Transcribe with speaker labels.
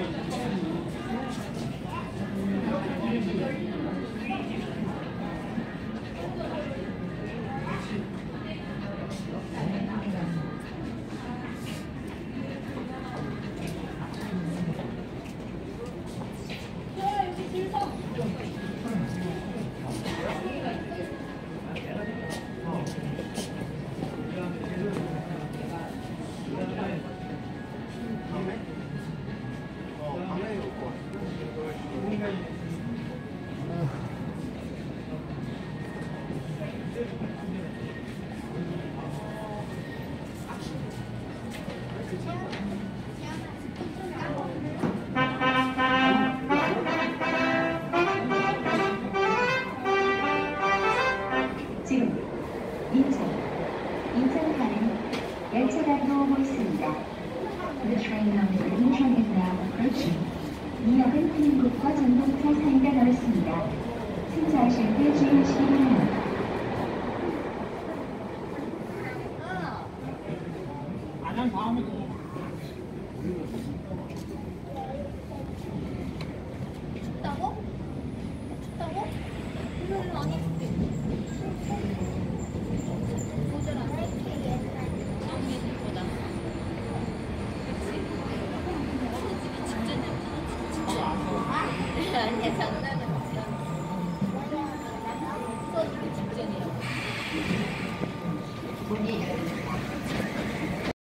Speaker 1: 지금 인천 가는 열차가 들어오고 있습니다. The train number Incheon is now approaching. 이 역은 한국과 전동차 사이가 넓습니다. 승차하실 때 주의하시기 바랍니다.
Speaker 2: 안녕 다음에
Speaker 3: 춥다고? 춥다고? 오늘은 안 입을게. 모자라네. 작년보다. 그치? 어느 집이 직전이야. 아니야, 장난은 수업 직전이야.